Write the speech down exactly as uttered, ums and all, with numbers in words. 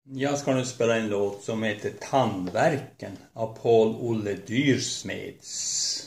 Jag ska nu spela en låt som heter Tandverken av Paul-Olle Dyrsmeds.